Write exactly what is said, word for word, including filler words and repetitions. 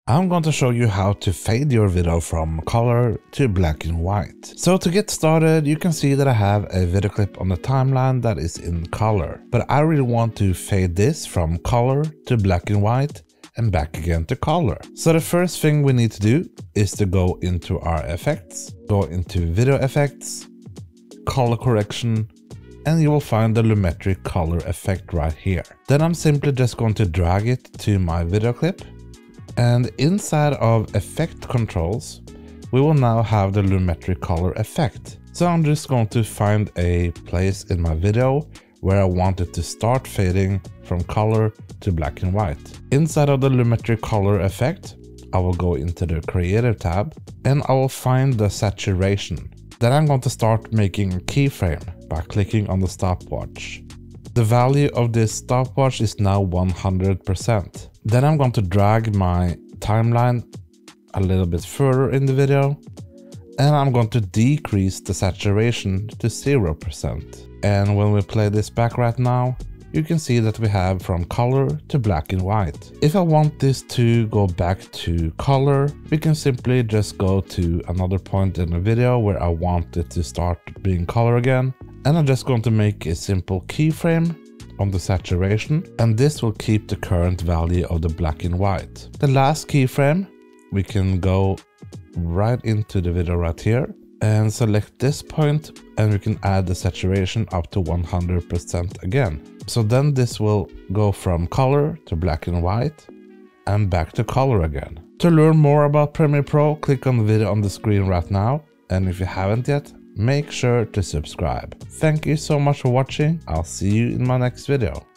I'm going to show you how to fade your video from color to black and white. So to get started, you can see that I have a video clip on the timeline that is in color, but I really want to fade this from color to black and white and back again to color. So the first thing we need to do is to go into our effects, go into video effects, color correction, and you will find the lumetric color effect right here. Then I'm simply just going to drag it to my video clip. And inside of effect controls, we will now have the lumetric color effect. So I'm just going to find a place in my video where I want it to start fading from color to black and white. Inside of the lumetric color effect, I will go into the creative tab and I will find the saturation. Then I'm going to start making a keyframe by clicking on the stopwatch. The value of this stopwatch is now one hundred percent. Then I'm going to drag my timeline a little bit further in the video and I'm going to decrease the saturation to zero percent. And when we play this back right now, you can see that we have from color to black and white. If I want this to go back to color, we can simply just go to another point in the video where I want it to start being color again. And I'm just going to make a simple keyframe on the saturation, and this will keep the current value of the black and white. The last keyframe, we can go right into the video right here and select this point, and we can add the saturation up to one hundred percent again. So then this will go from color to black and white and back to color again. To learn more about Premiere Pro, click on the video on the screen right now, and if you haven't yet, make sure to subscribe. Thank you so much for watching. I'll see you in my next video.